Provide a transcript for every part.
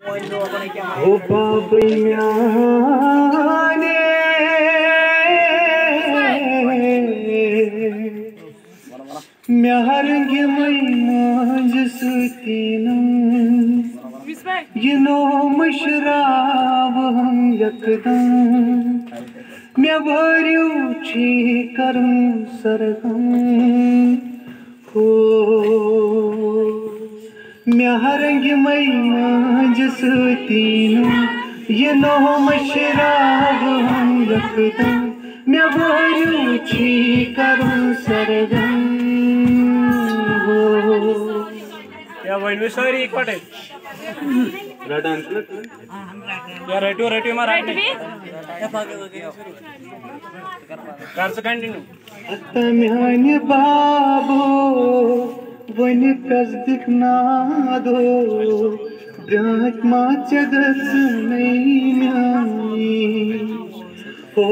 हो पापी म्याने म्याहरंगे मई मांझ सुतीनम यनो मशराब हम यकदम मैं भरियो छी करम सरगम हो म्याहरंगे मई मांझ सुतीनम यनो मशराब हम यकदम मैं भरियो छी करम सरगम या वैन सर एक पटे डांस या रेटू मारा कर से कंटिन्यू आता म्याने बाबो वन कस दिखना दो ब्रांच माचे दस नहीं म्यानी हो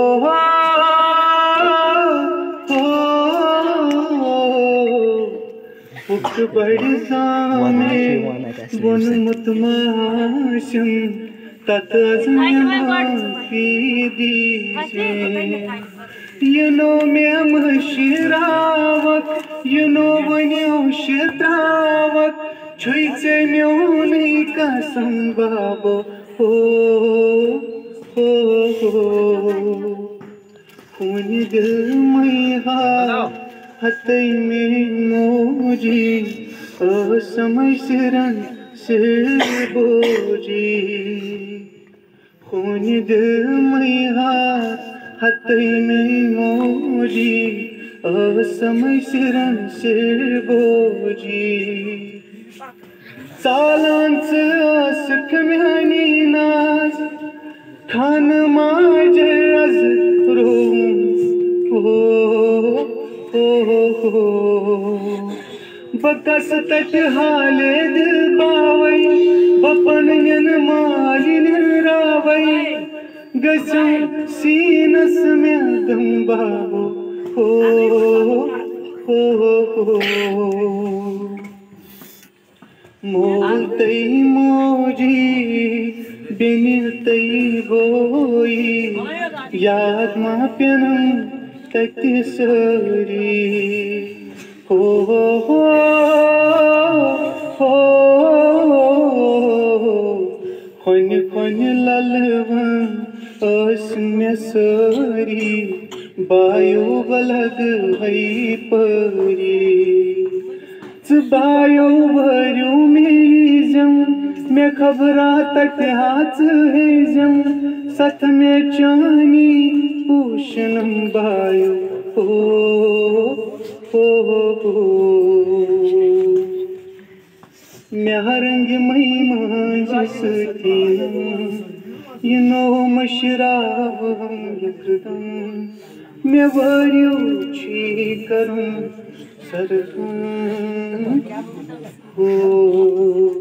उक बड़ी सामे बन मुतमाशम ततज़यमा की दीजे you know me mashrawak you know when you shitrawak choice me only kasam babo ho khuni dil mein ha hatai mein moji samay siran se boji khuni dil mein ha hatai mein moji samay siran se boji salan se ask mehani naz khan majraz rum बकस तट हाले दिल बावई बपन यन मालिन रावई गसम sinus में दम बाबो हो मोल तई मोजी बिनिर तई बोई याद मा प्यनम तति सरी हो खोन खोन ललवन अस्म्य सरी बायो बलग भई परी बायो भरू मेजम मैं खबरा तक हाथ है जम सथ में चानी पूषणम बायो म्याहरंग मई मांझ सुतीनम यनो मशराब हम यकदम मैं भरियो छी करम सरगम हो।